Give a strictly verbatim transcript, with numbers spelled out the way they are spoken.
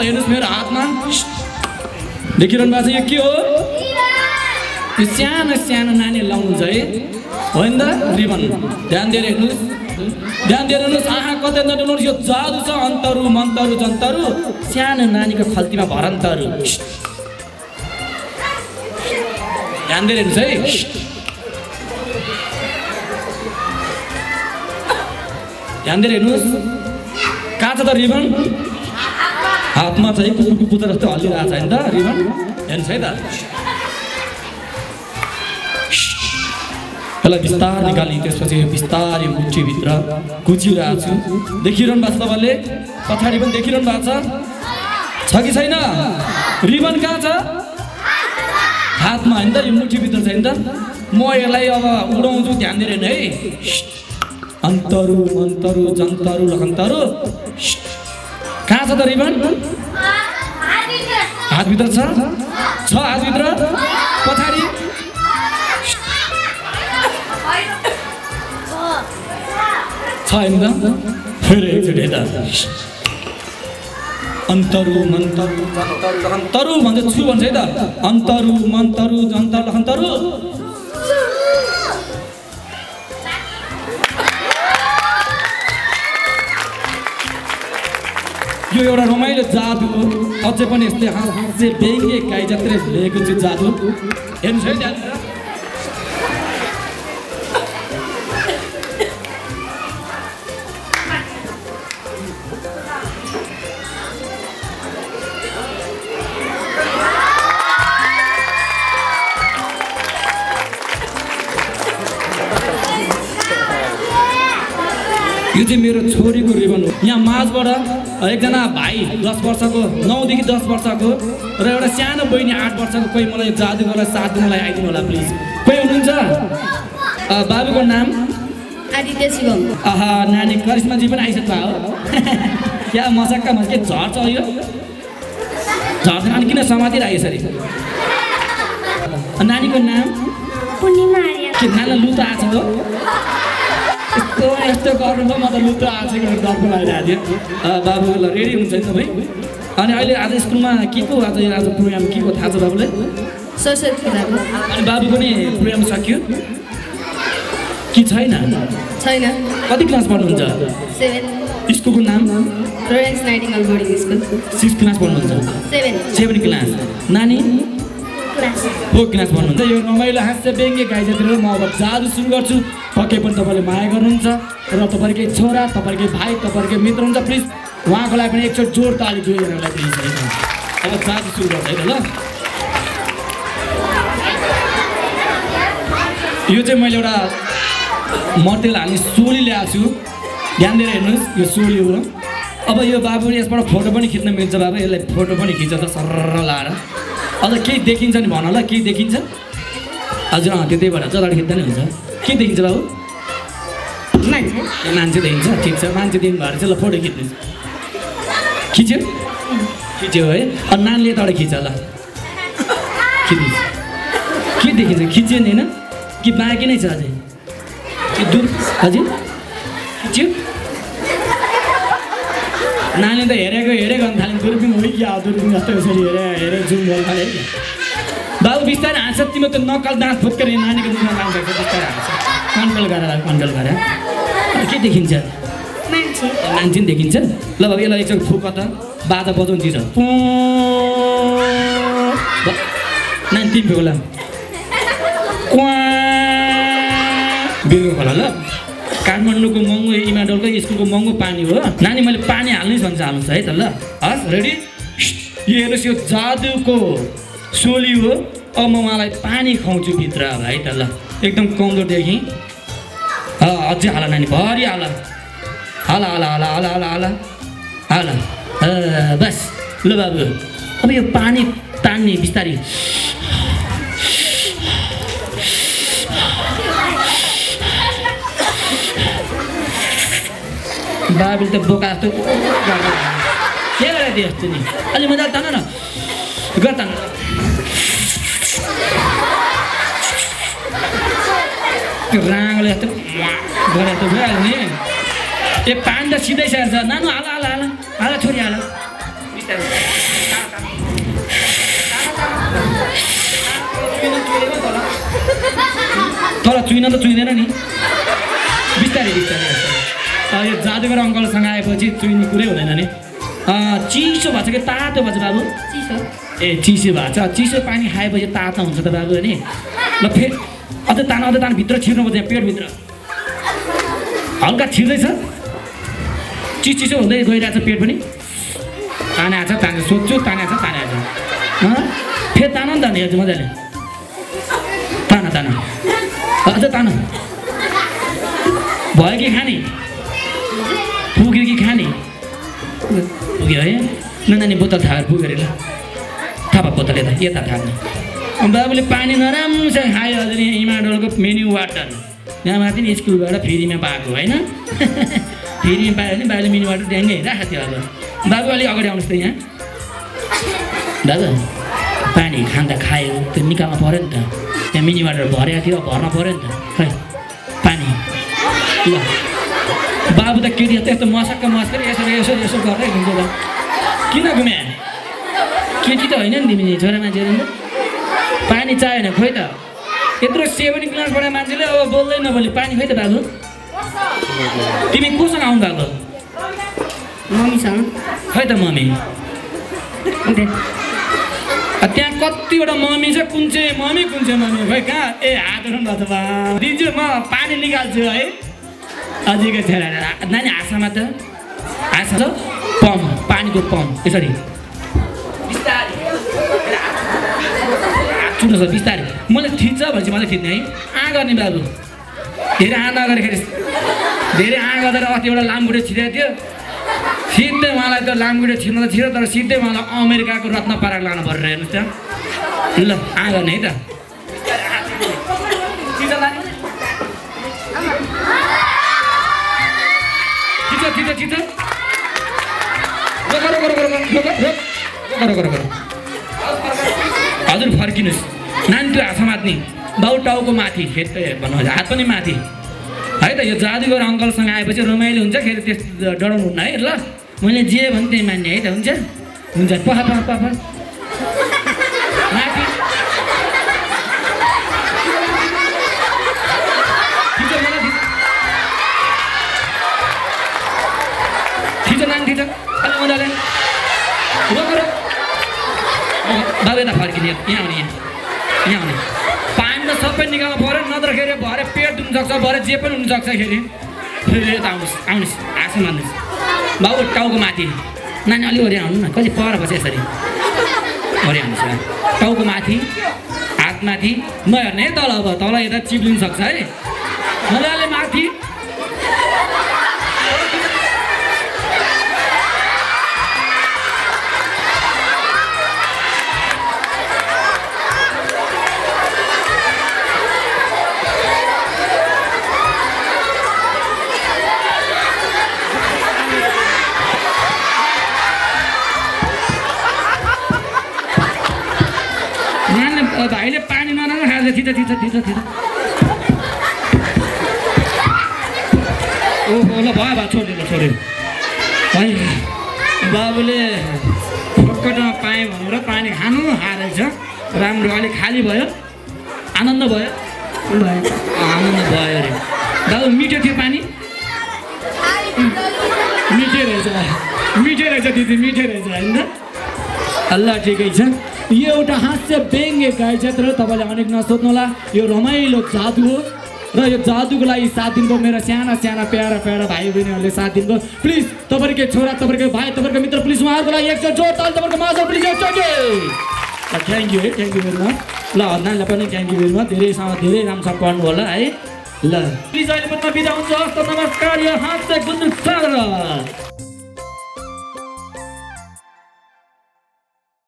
हेर्नुस् मेरो हातमा देखिरहनु भएको छ यो के हो यो सानो सानो नानीहरु लाउनुहुन्छ है होइन त रिबन ध्यान दिएर हेर्नुस् ध्यान दिएर हेर्नुस् आहा कतै नडुल्नुहोस् यो जादु छ अन्तरु मन्तरु जन्तरु सानो नानीको खल्तीमा भरन्तरु ध्यान दिएर हेर्नुस् है ध्यान दिएर हेर्नुस् कहाँ छ त रिबन हातमा चाहिँ कुकुर कुकुर जस्तो हल्लिरहेको छ हैन त रिबन हेर्नुस् है त यसलाई बिस्तार निकाली त्यसपछि बिस्तारै मुठीभित्र कुचिरहेको छु देखिरहनु भएको छ तपाईँले पछाडि पनि देखिरहनु भएको छ कि छैन रिबन कहाँ छ हातमा हैन त यो मुठीभित्र छ हैन त म यसलाई अब उडाउँछु ध्यान दिएर हेर्नु है अन्तरु मन्तरु जन्तरु लखन्तरु कहाँ छ त रिबन हातभित्र छ छ हातभित्र पछाडि छ हैन त फेरि एकचोटि त अन्तरु मन्तरु जन्तरु लखन्तरु भन्छ छु भन्छ है त अन्तरु मन्तरु जन्तरु लखन्तरु यो एउटा रमाइलो जादु हो अझै पनि यस्तै हाँसे बेङ्गे गाई जत्रै ल्याएको छु जादु हेर्नुहोस् है त्यहाँ यो चाहिँ मेरो छोरीको रिबन हो यहाँ माझबाट एकजना भाइ दस वर्षको नौदेखि दस वर्षको र एउटा सानो बहिनी आठ वर्षको कोही मलाई जादुगरलाई साथ दिनलाई आइदिनु होला प्लिज कोही हुनुहुन्छ बाबुको नाम आदित्य शिवम आहा नानी करिश्माजी पनि आइसक्नु भयो क्या मसक्का मस के झर्छ यो झर्छ अनि किन समाति राखेको यसरी नानीको नाम पूर्णिमा आर्य के नाना लुता आएको छ यस्तो यस्तो गर्नुभयो म त लुतो आँचेको डरको लागिरहेको थियो बाबुलाई रेडी हुन्छ नि तपाईँ अनि अहिले आज स्कुलमा के को आज आज प्रोग्राम के को थाहा छ बाबुलाई सरस्वती पूजाको अनि बाबु पनि प्रोग्राम सक्यो कि छैन छैन कति क्लास पढ्नुहुन्छ सेभेन स्कुलको नाम Florence Nightingale boarding school six class पढ्नुहुन्छ सेभेन सेभेन क्लास नानी क्लास फोर क्लास पढ्नुहुन्छ यो रमाइलो हाँस्य व्यङ्ग्य गाई जातिर म अब जादु सुरु गर्छु पक्कै पनि तपाईँले माया गर्नुहुन्छ र तपाईँकै छोरा तपाईँकै भाइ तपाईँकै मित्र हुन्छ प्लिज उहाँको लागि पनि एकचोटि जोड ताली दुईजनालाई प्लिज अब जादु सुरु गर्छ है त ल यो चाहिँ मैले एउटा मटेरियल हाल्ने सोली ल्याएको छु ध्यान दिएर हेर्नुहोस् यो सोली हो अब यो बाबुले यसबाट फोटो पनि खिच्न मिल्छ बाबु यसलाई फोटो पनि खिच्छ त सरर लाएर अझ केही देखिन्छ नि भन ल केही देखिन्छ हजुर अँ त्यो त्यही भएर जताबाट खिच्दा नि हुन्छ के देखिन्छ बाबु मान्छे मान्छे देखिन्छ ठिक छ मान्छे देखिनु भएर चाहिँ ल फोटो खिच्नु खिच्यो खिच्यो है अनि नानीले यताबाट खिच्छ ल खिच्नु के देखिन्छ खिच्यो नि होइन कि बाँकी नै छ अझै कि दूर हजुर खिच्यो नानीले त हेरेको हेरेको अनि थाल्यो दुर्बिन हो कि दुर्बिन जस्तो यसरी हेरे हेरे जुम गर्नु थाल्यो बाबु बिस्तारै हाँस्छ तिम्रो त नक्कल दाँत फुत्केर नानीको मुखमा लाग्छ बिस्तारै हाँस्छ कन्ट्रोल गरेर कन्ट्रोल गरेर के देखिन्छ मान्छे मान्छे पनि देखिन्छ ल बाबु यसलाई एकचोटि फुक त बाजा बजाउनु दिन्छ नानी तिमी फुक ल बिर्को खोला ल काठमाडौँको महँगो इमाडोलको स्कुलको महँगो पानी हो नानी मैले पानी हाल्नै भन्छ हाल्नुहोस् है त ल हस् रेडी यो हेर्नुहोस् यो जादुको सोली हो अब म उहाँलाई पानी खुवाउँछु भित्र अब है त ल एकदम कमजोरदेखि अझै हाल नानी भरि हाल हाल हाल हाल हाल हाल हाल हाल बस ल बाबु अब यो पानी तान्ने बिस्तारै बाबुले त बोका जस्तो के गरिदियो यस्तो नि अलि मजाले तान न गर तान त्यो राँगले जस्तो गरे त भइहाल्यो नि ए पानी त सिधै छ नानु हाल हाल हाल हाल छोरी हाल बिस्तारै तर चुइन त चुइँदैन नि बिस्तारै बिस्तारै बिस्तारै यो जादुगर अङ्कलसँग आएपछि चुइने कुरै हुँदैन नि चिसो भएको छ कि तातो भएको छ बाबु चिसो ए चिसो भएको छ चिसो पानी खाएपछि तातो हुन्छ त बाबु अनि ल फेरि अझ तान अझ तान भित्र छिर्नुपर्छ यहाँ पेटभित्र हल्का छिर्दैछ चिस चिसो हुँदै गइरहेछ पेट पनि तानेको छ ताने सोध्छु तानेको छ तानेको छ फेरि तान नि त नि हजुर मजाले तान तान अझ तान भयो कि खाने पुग्यो कि खाने पुग्यो है न नानी बोतल थापेर पुग्यो अरे ल थापा बोतल यता यता थाप्ने बाबुले पानी नराम्रोसँग खायो हजुर यहाँ इमाडोलको मेन्यु वाटर यहाँ माथि नि स्कुलबाट फ्रीमा पाएको होइन फ्रीमा पायो भने बाबुले मेन्यु वाटर त्यहाँ नै राखेको थियो अब बाबु अलिक अगाडि आउनुहोस् त यहाँ दादा पानी खाँदा खायो त्यो निकाल्नु पऱ्यो नि त त्यहाँ मिनी वाटर भरेको थियो भर्न पऱ्यो नि त खै पानी ल बाबु त केटी त्यस्तो मसक्क मस्केर यसो यसो यसो गर्दै हुन्छ त किन घुम्या केटी त होइन नि तिमी छोरा मान्छेहरू नि पानी चाहियो भने खोइ त यत्रो सेभेन क्लासबाट मान्छेले अब बोल्दै नबोल्ने पानी खोइ त बाबु तिमी कोसँग आउनु भएको मम्मीसँग खै त मम्मी त्यहाँ कतिवटा मम्मी छ कुन चाहिँ मम्मी कुन चाहिँ मम्मी खोइ कहाँ ए हात उठाउनु भएको छ दिन्छु म पानी निकाल्छु है अझैको छोरा नानी हाँसामा त हाँसा छ पम्प पानीको पम्प यसरी बिस्तारै चुट्नु छ बिस्तारै मैले थिच्छ भनेपछि मलाई थिच्ने है आ गर्ने बाबु धेरै आ नगरेखेरि धेरै आ गर्दा अस्ति एउटा लामखुट्टे छिरेको थियो सिधै उहाँलाई त लामखुट्टे छिर्न त छिर्यो तर सिधै उहाँलाई अमेरिकाको रत्न पाराक लानु परेर हेर्नुहोस् त ल आ गर्ने है त छिटो छिटो छिटो हजुर फर्किनुहोस् नानी त्यो हात समात्ने बाउ टाउको माथि खेत भन्नु हात पनि माथि है त यो जादुगर अङ्कलसँग आएपछि रमाइलो हुन्छ फेरि त्यस्तो डराउनु हुन्न है ल मैले जे भने त्यही मान्ने है त हुन्छ हुन्छ पख पख पख माथि ठिचो नानी ठिचो अलि मजाले बाबु यता फर्किने यहाँ आउने यहाँ यहाँ आउने पानी त सबै निकाल्नु पऱ्यो नत्रखेरि भरे पेट दुख्नसक्छ भरे जे पनि हुनसक्छ खेरि फेरि यता आउनुहोस् आउनुहोस् हाँसो मान्नुहोस् बाबु टाउको माथि नानी अलि ओरि आउनु न कति पर बस्छ यसरी ओरि आउनुहोस् टाउको माथि हात माथि नहेर्ने है तल अब तल यता चिप्लिनु सक्छ है मजाले माथि भाइले पानी नराम्रो खान्छ थिच थिच थिच थिच ओहो ल भयो भयो छोडिदिनु छोडिदिनु है बाबुले पक्कटमा पाएँ भनेर पानी खानु हारेछ राम्रो अलिक खाली भयो आनन्द भयो आनन्द भयो अरे बाबु मिठो थियो पानी मिठो रहेछ मिठो रहेछ दिदी मिठो रहेछ होइन ल ठिकै छ यो एउटा हास्य व्यङ्ग्य गाईचत्र तपाईँले अनेक नसोध्नु होला यो रमाइलो जादु हो र यो जादुको लागि साथ दिनुभयो मेरो साना साना प्यारा प्यारा भाइ बहिनीहरूले साथ दिनुभयो प्लिज तपाईँको छोरा तपाईँको भाइ तपाईँको मित्र प्लिज उहाँहरूको लागि एकचोटि जोड ताल तपाईँको माझ प्लिज एकचोटि थ्याङ्क यू है थ्याङ्क यू भेरी मच ल नानीलाई पनि थ्याङ्क यू भेरी मच धेरैसँग धेरै राम्रोसँग पढ्नु होला है ल प्लिज अहिले पनि बिदा हुन्छ हस् त नमस्कार यो हास्य गुन्नु सागर